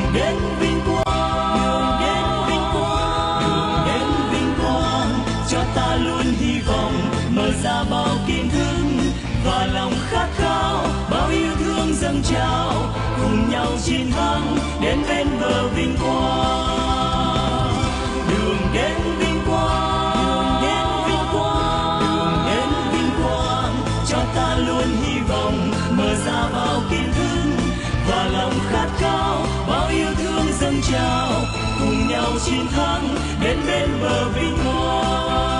đến vinh quang, đường đến vinh quang, cho ta luôn hy vọng mở ra bao kiến thức và lòng khát khao, bao yêu thương dâng trào, cùng nhau chiến thắng đến bên bờ vinh quang. Đường đến vinh quang, đường đến vinh quang, cho ta luôn hy vọng mở ra bao kiến thức và lòng khát khao, bao yêu thương dâng trào, cùng nhau chiến thắng đến bên bờ vinh quang.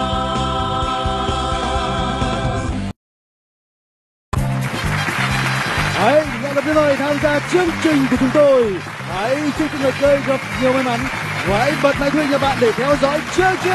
Đấy, nhận được rồi tham gia chương trình của chúng tôi. Hãy chúc cho người chơi gặp nhiều may mắn. Và hãy bật máy thu nhà bạn để theo dõi chương trình.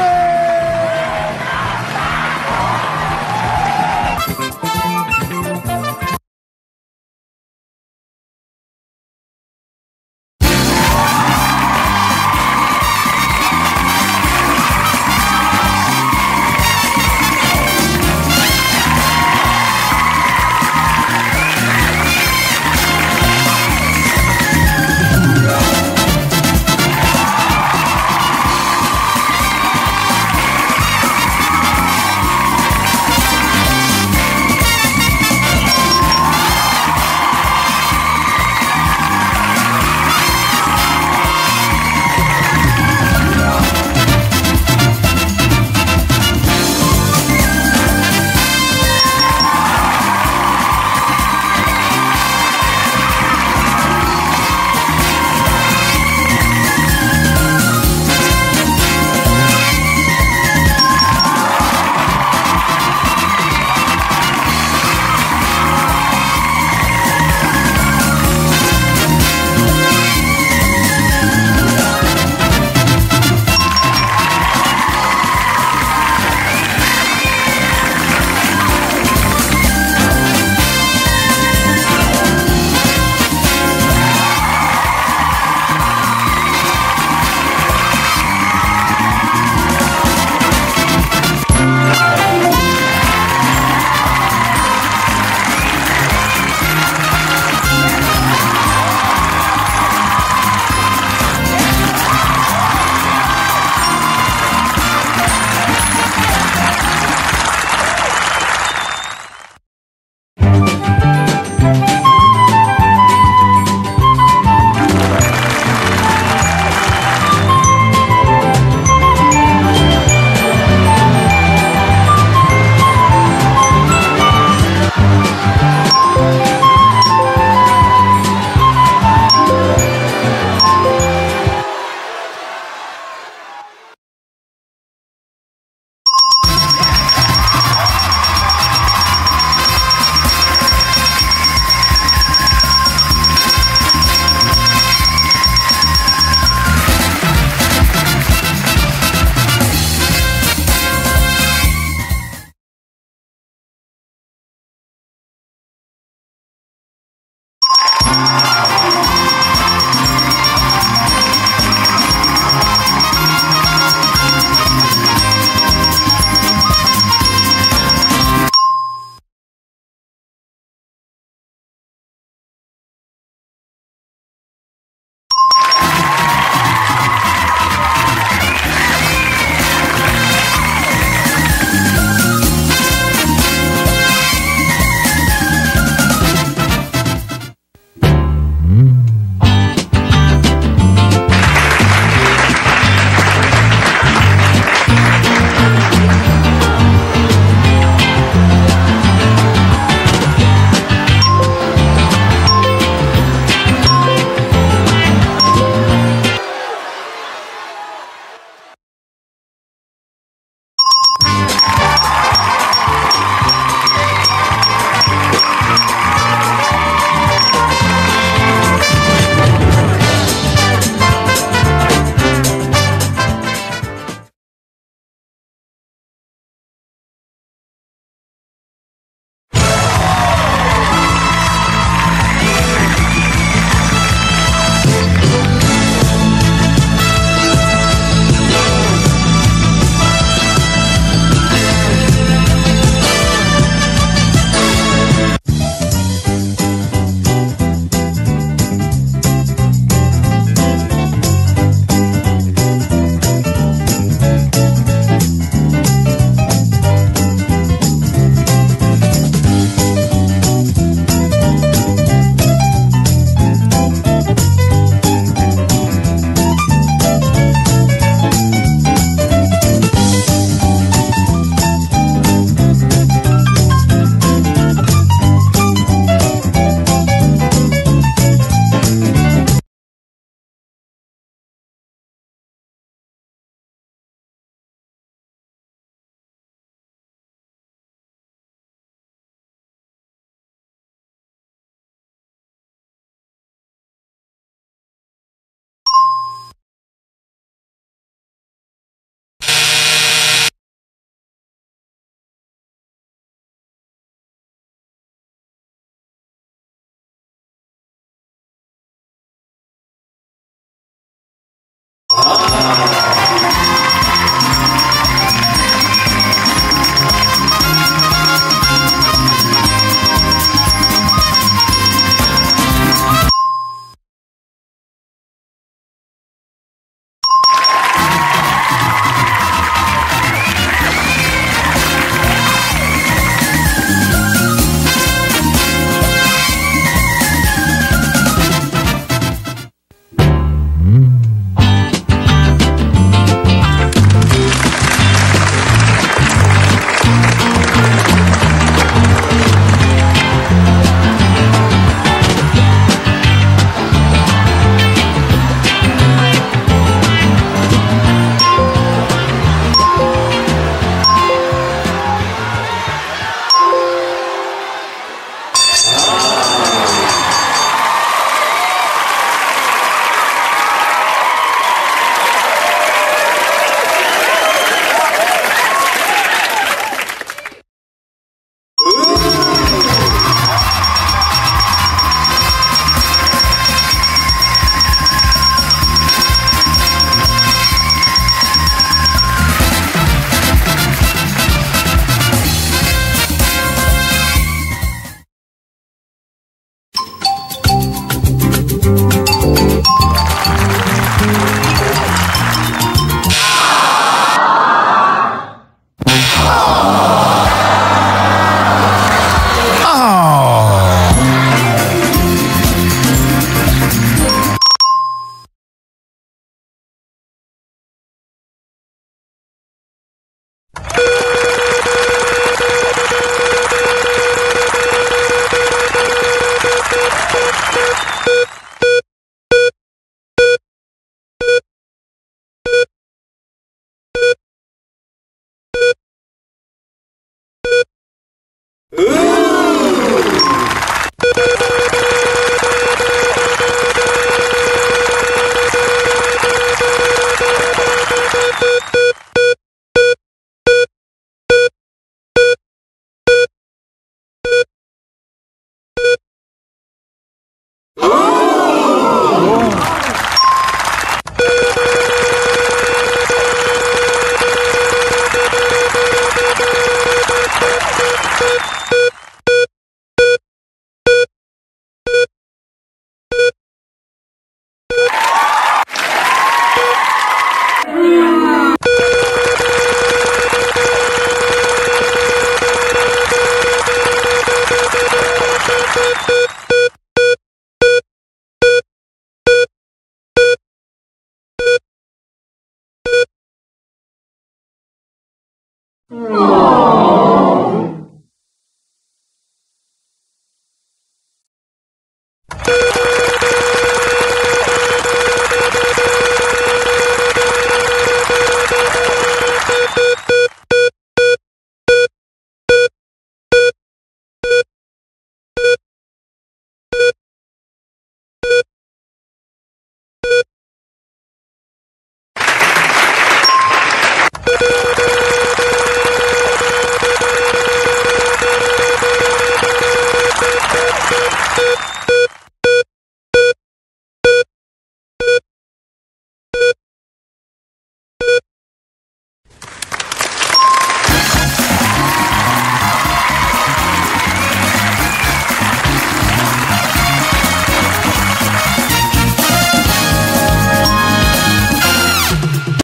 Oh.